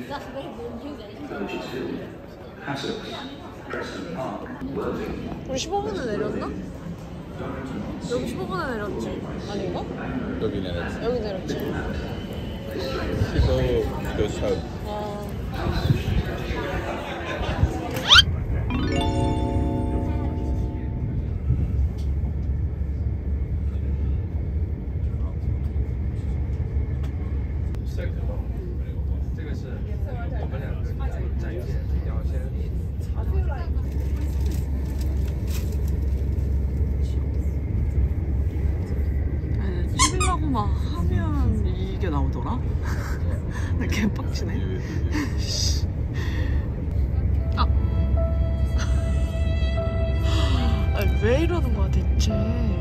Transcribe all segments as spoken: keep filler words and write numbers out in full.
우리 십오 분에 내렸나? 여기 십오 분에 내렸지? 아닌가? 여기 내렸어. 여기 내렸지? 십오 교섭. 아... 찍으려고만 하면 이게 나오더라? 나 개빡치네. 아. 아니, 왜 이러는 거야 대체?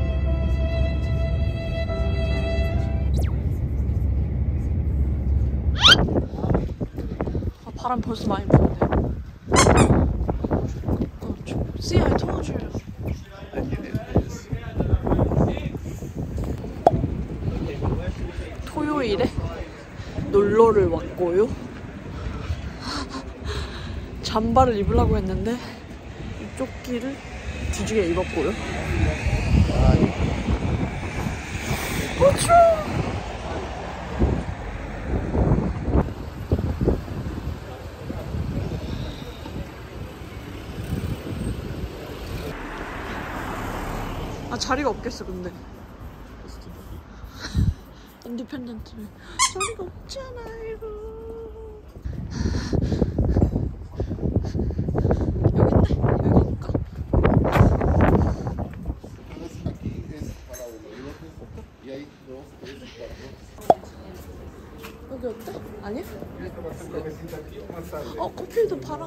아, 바람 벌써 많이 부는데. 어, See, I told you. 토요일에 놀러를 왔고요. 잠바를 입으려고 했는데 이 조끼를 뒤지게 입었고요. 어, 추워. 아, 자리가 없겠어 근데. 인디펜던트를 자리가 없잖아요. 여기 있네. 여기 갈까? 여기 어때? 아니야? 어, 커피도 팔아.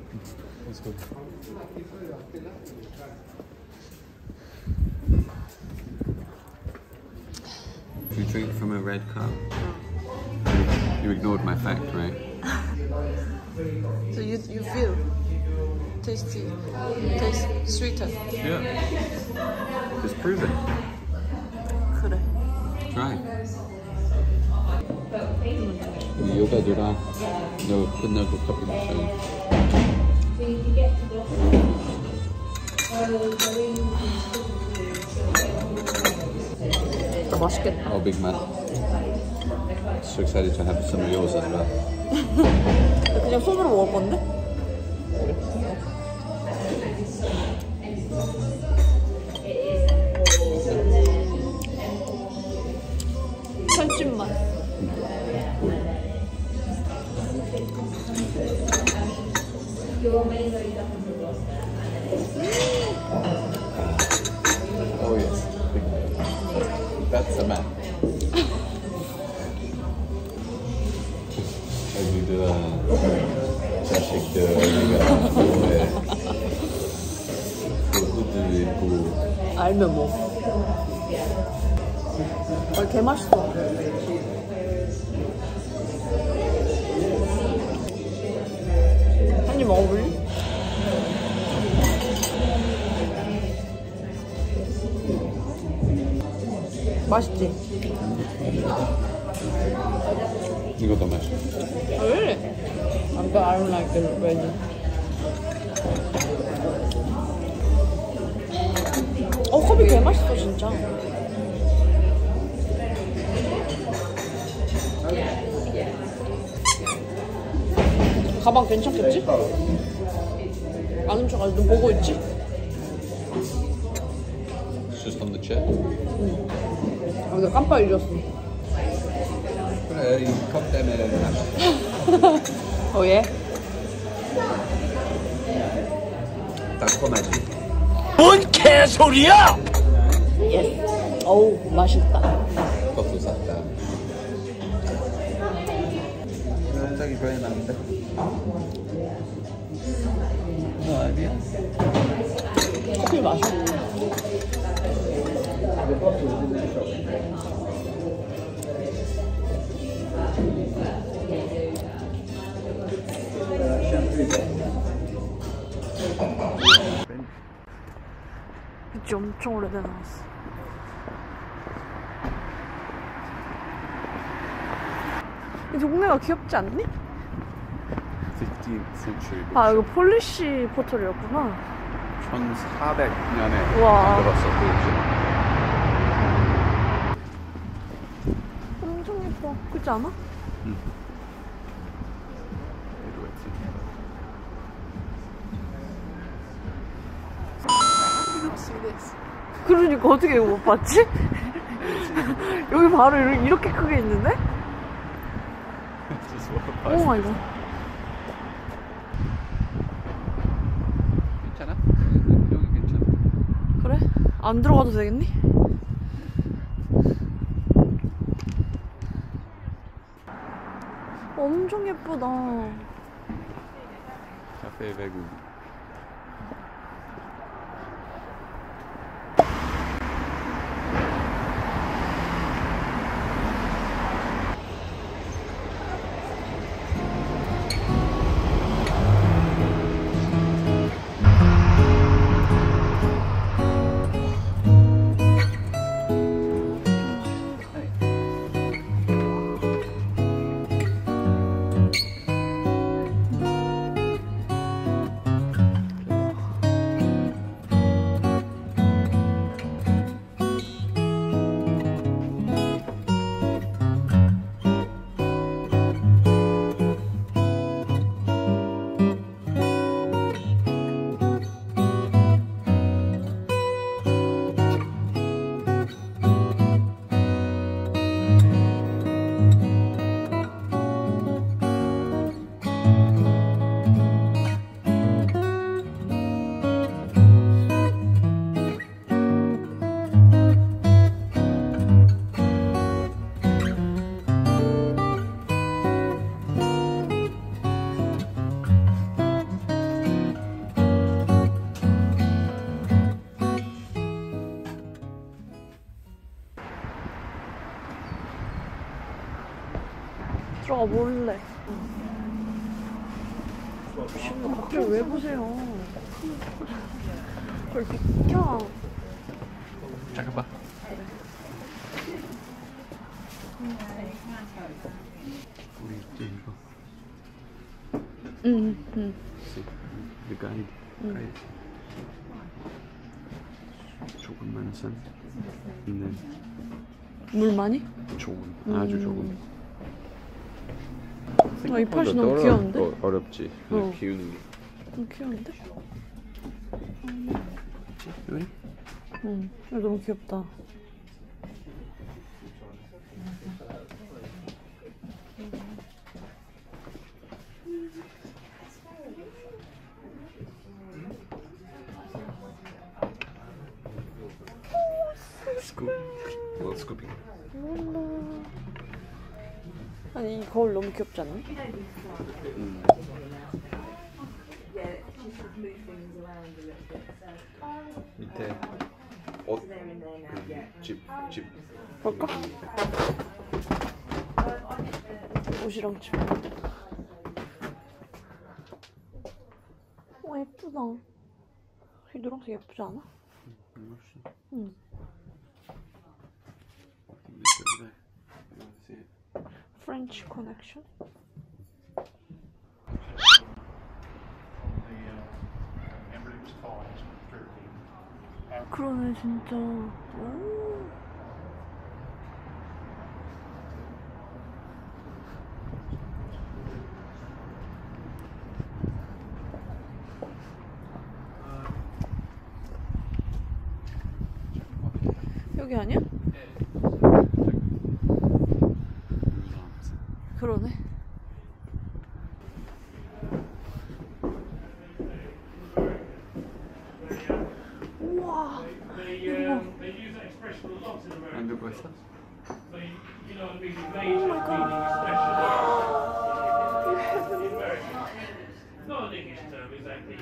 You drink from a red cup. You ignored my fact, right? So you you feel tasty, taste sweeter. Yeah. Just prove it. 그래. Try. 요가도랑 너 끝나고 커피 마셔요. 맛있겠다. Oh, big man. So excited to have some of yours as well. 그냥 손으로 먹을 건데? 살찐맛. Oh yes. That's a man. 여기도 자식들 우리가 왜 그 후드 입고 알면 뭐. 아, 개 맛있어. 한 입 먹어볼래? 맛있지? 이거 더 맛있어. Really? I don't like the red. 어, 커피 개 맛있어 진짜. 가방 괜찮겠지? 안 훔쳐가지고 눈 보고 있지? It's just on the chair. 응. 아, 나 깜빡 잊었어. 그래, 이 컵 때문에 맛있어. 어, 예? 달콤하지. 뭔 개소리야! 예. 어우, 맛있다. 컵도 샀다. 갑자기 좋아해 나는데. 너 아니야? 커피 맛있어. 이제 엄청 오래돼 나왔어. 이 동네가 귀엽지 않니? fifteenth century 아, 이거 bookshop. 폴리시 포털이었구나. 천사백 년에 우와. 만들었어 보이지? 엄청 예뻐. 그렇지 않아? 응. 그러니까 어떻게 이거 못 봤지? 여기 바로 이렇게, 이렇게 크게 있는데? 오 마이 갓. 괜찮아? 여기 괜찮아. 그래? 안 들어가도 되겠니? 엄청 예쁘다. 카페 외국. 들어가 볼래. 조심히 갑자기 왜 보세요? 그걸 비켜. 잠깐만. 우리 이제 이거. 응, 응. The guide. Guide. 조금만 산. 있는. 물 많이? 조금. 아주 조금. 아, 이 팥이 너무 귀여운데? 어, 어렵지. 어. 키우는 게. 너무 귀여운데? 왜? 응, 이거 너무 귀엽다. 스쿱. 뭐 스쿠핑. 아니, 이 거울 너무 귀엽지 않니? 음. 밑에 옷, 집, 집. 볼까? 옷이랑 집. 와, 예쁘다. 이 노란색 예쁘지 않아? 응. French Connection. 그러네 진짜. 오. 여기 아니야? 그러네. 우와. 이거. 안 듣고 있어? 오 마이 갓. Not an English term exactly.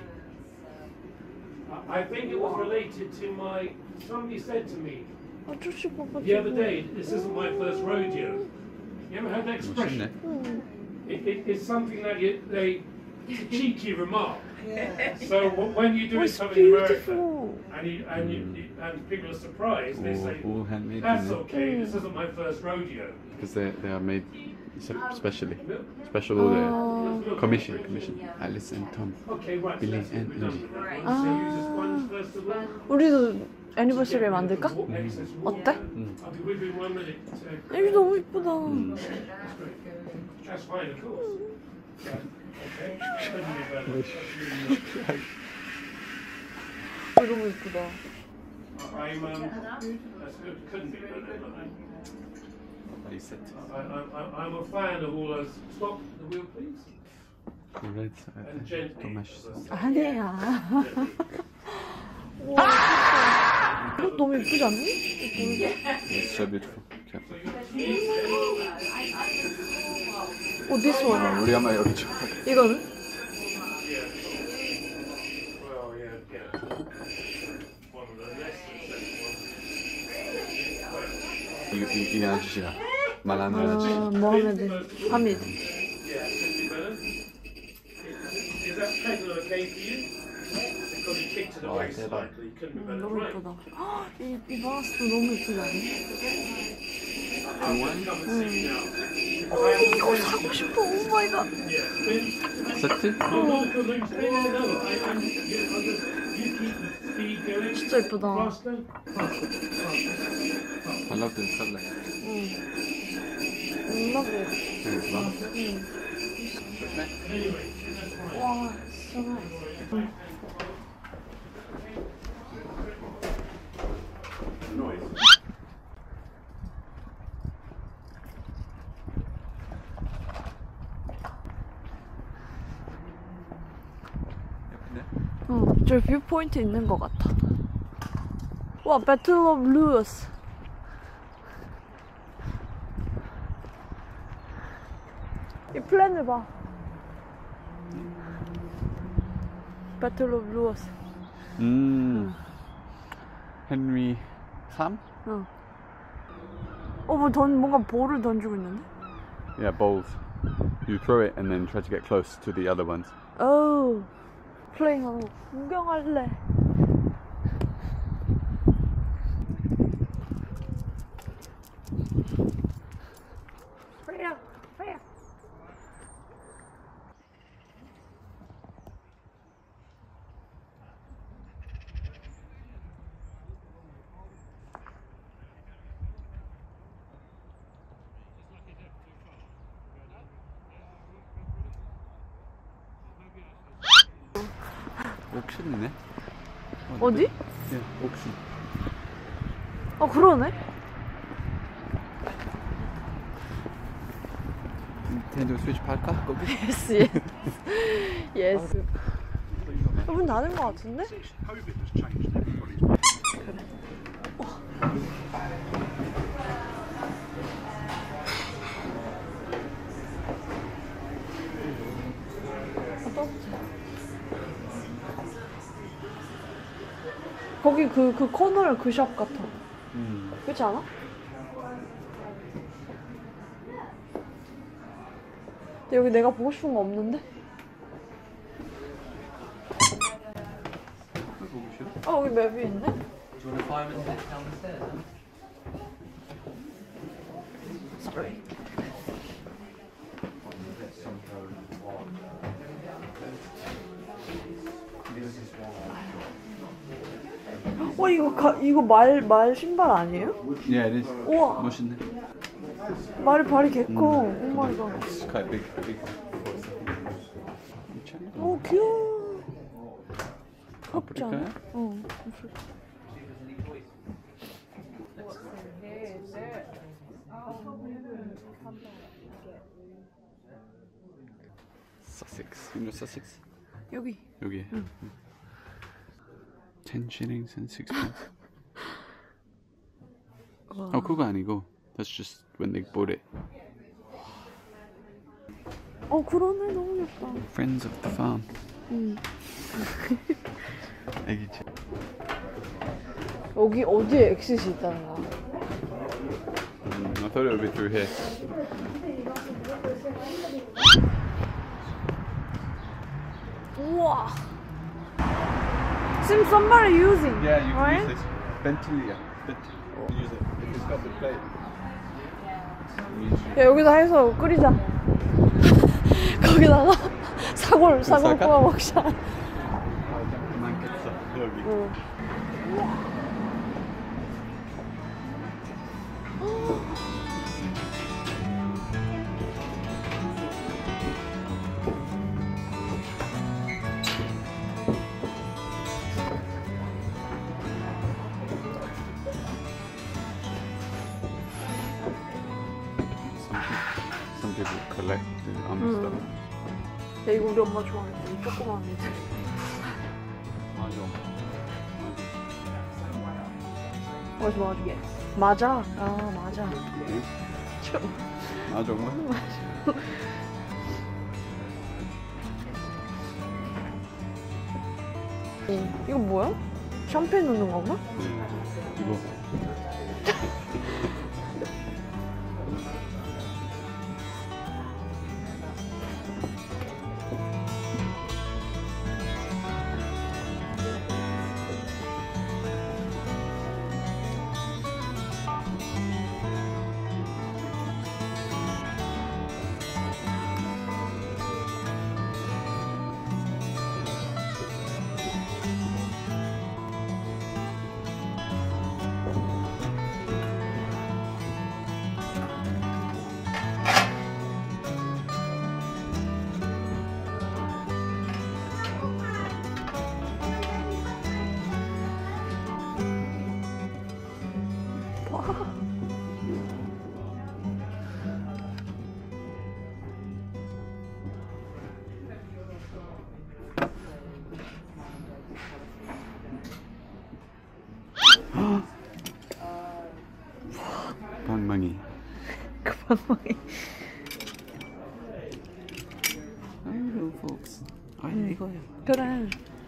I think it was related to my. Somebody said to me 아저씨 봐봐. the other day, "This isn't my first rodeo." You ever heard that expression? 응. It, it, it's something that you, they, it's a cheeky remark. Yeah. So w- when you do Oh, it it's something in America, beautiful. and you and you and people are surprised, they say, All, all handmade. "That's isn't it? okay. This isn't my first rodeo." Because they they are made Especially special order commission commission. Alice and Tom, Billy and Angie. 아, 우리도 애니버서리 만들까? 어때? 음. 애기 너무 이쁘다. 음. 너무 이쁘다. I'm, um, couldn't be better. He said. I, I, I'm a fan of all those. Stop the wheel, please. Red And gently. Tomasz. 아니야. 와, 이거 너무 이쁘지 않니? It's so beautiful. Okay. 어, this one. 우리 아마 여기 좀. 이거는? Well, yeah, yeah. One of the less than 이 이 이 아저씨가 말하는 아저씨. 아, 모하메드 하미드. Yeah, could be better. Is that pattern okay for you? Because he kicked it away slightly. Couldn't be better. 너무 Right. 이쁘다. 헉, 이, 이 바스도 너무 이쁘지 않니? Come and see now. 어, 이거 사고 싶어. 오 마이 갓. Yeah, spin. 세트? No, no, no, no, spin. No, no. I, I'm, you, I'll just, you keep the speed going. 진짜 이쁘다. Faster. I love this color. 응. love it. Thanks, Mom. 응. 와, so nice. 응, 저 뷰포인트 있는 것 같아. 와, 배틀 오브 루어스. 이 플랜을 봐. 배틀 오브 루어스. 음. 헨리 삼? 응. 어, 뭐 던, 뭔가 볼을 던지고 있는데? Yeah, bowls. You throw it and then try to get close to the other ones. 오, 플레잉하는 거 구경할래. 프레야, 프레야. 옥션이네. 어디? 예, 옥션. 어, 그러네. 닌텐도 스위치 팔까? 거기? 예스, 예스. 예스. 문 닫은 거 같은데? 거기 그, 그 코너를 그 샵 같아. 음. 그렇지 않아? 근데 여기 내가 보고 싶은 거 없는데? 어, 여기 맵이 있네? Sorry. 어, 이거 가, 이거 말, 말 신발 아니에요? Yeah, it is. 우와, 멋있네. 말이 발이 개커. 오 마이 갓. It's quite big, big. 오, 귀여워. 귀엽지 않아? 아프리카야? 어. Sussex. You know Sussex? 여기. 여기. 응. ten shillings and six pence. 와. 어, 그거 아니고. That's just when they bought it. 어, 그러네. 너무 예쁘다. Friends of the farm. 응. 애기집. 여기 어디에 엑싯이 있다는 거야? Mm, I thought it would be through here. 우와. Seems somebody using. Yeah, you can right? use this. Ventilia. Vent- you use it. If it's got the plate. 야, 여기다 해서 끓이자. 거기다가 사골 사골 쌀까? 구워 먹자. 많겠어 여기. 응. Some people collect the army 음. stuff. 야, 이거 우리 엄마 좋아하겠다. 이 조그만 애들. 맞아. 어디서 먹어주게? 맞아. 아, 맞아. 응? 좀. 아 정말? 응. 이거 뭐야? 샴페인 넣는 건가? 네. 이거. 방망이. 그 방망이. 아이고, folks. 아, 이거야. 그래.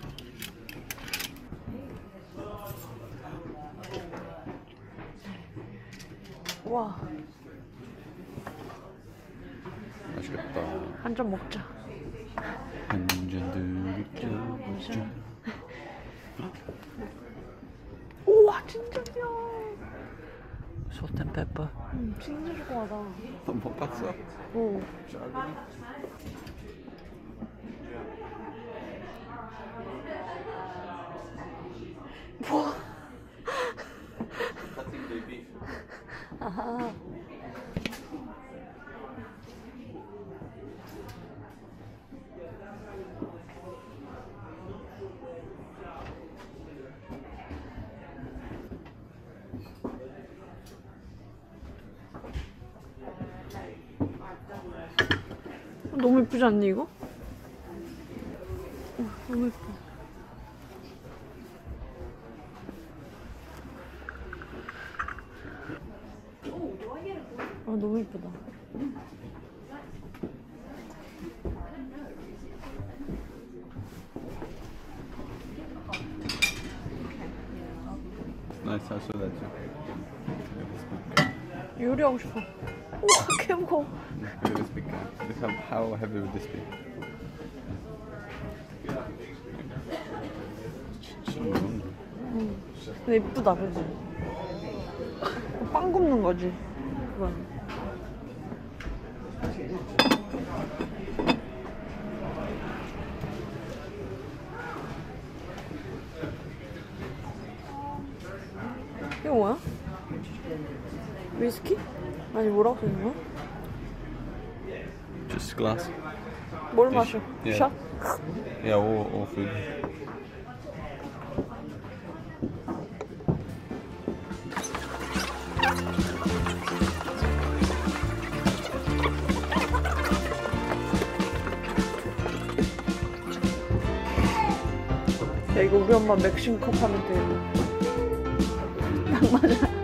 와, 맛있겠다. 한 잔 먹자. 한잔 들자. 우와, 진짜야. Salt and pepper. 음, 진짜 좋아하다. 못 봤어? 어. 뭐? 아하. 너무 예쁘지 않니 이거? 어, 너무 예뻐. 아, 너무 예쁘다. Nice, I saw that too. 요리하고 싶어. 우와, 개 무거워. Look at this big guy. Look how, how heavy would this be? 진짜 무거운데. 응. 근데 예쁘다, 그지? 빵 굽는 거지. 그건. 이거 뭐야? 위스키? 아니, 뭐라고 써있는 거야? Just glass. 뭘 마셔? Yeah. 샷? Yeah, all, all food. 야, 이거 우리 엄마 맥심 컵 하면 되겠다. 딱 맞아.